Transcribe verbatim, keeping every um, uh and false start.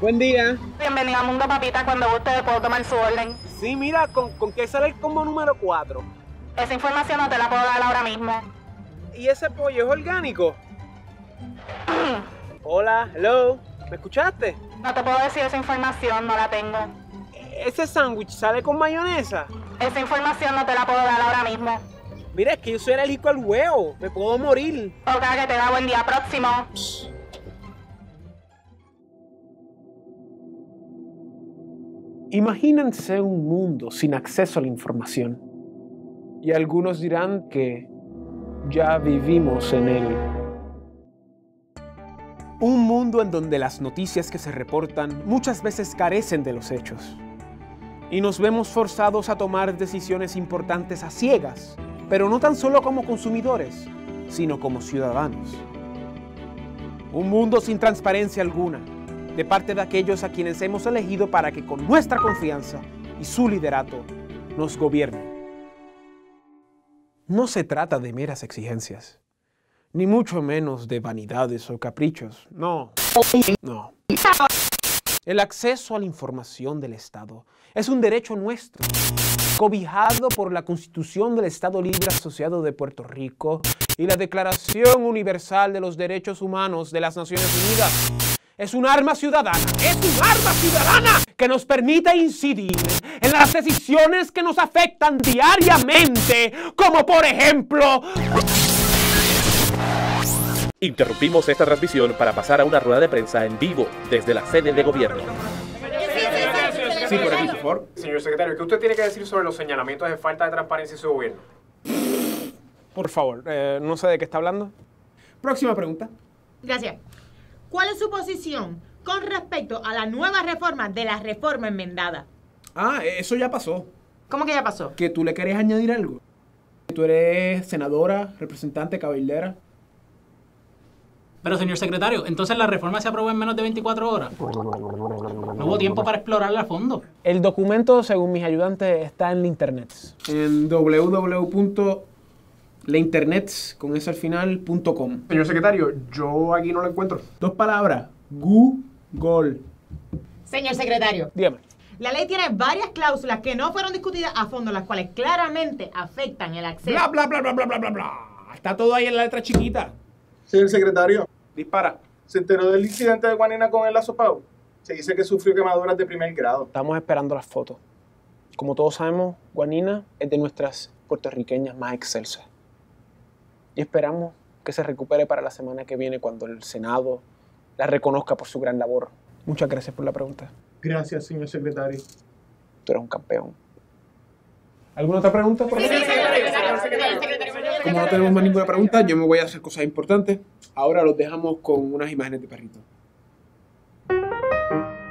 Buen día. Bienvenido a Mundo Papita. Cuando guste puedo tomar su orden. Sí, mira, ¿con, con qué sale el combo número cuatro? Esa información no te la puedo dar ahora mismo. ¿Y ese pollo es orgánico? Hola, hello. ¿Me escuchaste? No te puedo decir esa información, no la tengo. ¿Ese sándwich sale con mayonesa? Esa información no te la puedo dar ahora mismo. Mira, es que yo soy alérgico al huevo. Me puedo morir. Ok, que te da buen día. Próximo. Imagínense un mundo sin acceso a la información. Y algunos dirán que ya vivimos en él. Un mundo en donde las noticias que se reportan muchas veces carecen de los hechos. Y nos vemos forzados a tomar decisiones importantes a ciegas, pero no tan solo como consumidores, sino como ciudadanos. Un mundo sin transparencia alguna, de parte de aquellos a quienes hemos elegido para que con nuestra confianza y su liderato nos gobiernen. No se trata de meras exigencias, ni mucho menos de vanidades o caprichos. No, no. El acceso a la información del Estado es un derecho nuestro, cobijado por la Constitución del Estado Libre Asociado de Puerto Rico y la Declaración Universal de los Derechos Humanos de las Naciones Unidas. Es un arma ciudadana, es un arma ciudadana que nos permite incidir en las decisiones que nos afectan diariamente, como por ejemplo... Interrumpimos esta transmisión para pasar a una rueda de prensa en vivo desde la sede de gobierno. Sí, por aquí, por favor. Señor secretario, ¿qué usted tiene que decir sobre los señalamientos de falta de transparencia en su gobierno? Por favor, eh, no sé de qué está hablando. Próxima pregunta. Gracias. ¿Cuál es su posición con respecto a la nueva reforma de la reforma enmendada? Ah, eso ya pasó. ¿Cómo que ya pasó? ¿Que tú le querías añadir algo? ¿Tú eres senadora, representante, cabildera? Pero, señor secretario, ¿entonces la reforma se aprobó en menos de veinticuatro horas? No hubo tiempo para explorarla a fondo. El documento, según mis ayudantes, está en la internet. En w w w punto lainternets, con eso al final, punto com. Señor secretario, yo aquí no lo encuentro. Dos palabras. Google. Señor secretario, Dígame. la ley tiene varias cláusulas que no fueron discutidas a fondo, las cuales claramente afectan el acceso. Bla, bla, bla, bla, bla, bla, bla, bla. Está todo ahí en la letra chiquita. Señor secretario, Dispara. ¿se enteró del incidente de Juanina con el azopado? Se dice que sufrió quemaduras de primer grado. Estamos esperando las fotos. Como todos sabemos, Juanina es de nuestras puertorriqueñas más excelsas. Y esperamos que se recupere para la semana que viene cuando el Senado la reconozca por su gran labor. Muchas gracias por la pregunta. Gracias, señor secretario. Tú eres un campeón. ¿Alguna otra pregunta? Por favor? Como no tenemos más ninguna pregunta, yo me voy a hacer cosas importantes. Ahora los dejamos con unas imágenes de perritos.